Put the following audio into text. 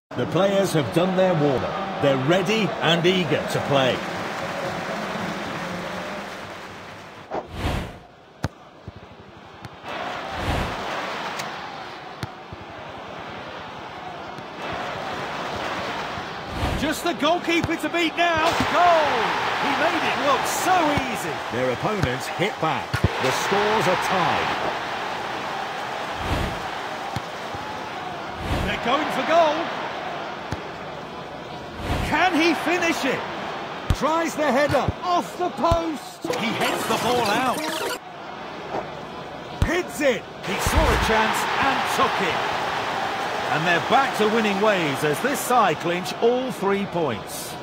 The players have done their warm-up. They're ready and eager to play. Just the goalkeeper to beat now. Goal! He made it look so easy. Their opponents hit back. The scores are tied. They're going for goal. Can he finish it? Tries the header off the post. He heads the ball out. Hits it. He saw a chance and took it. And they're back to winning ways as this side clinch all 3 points.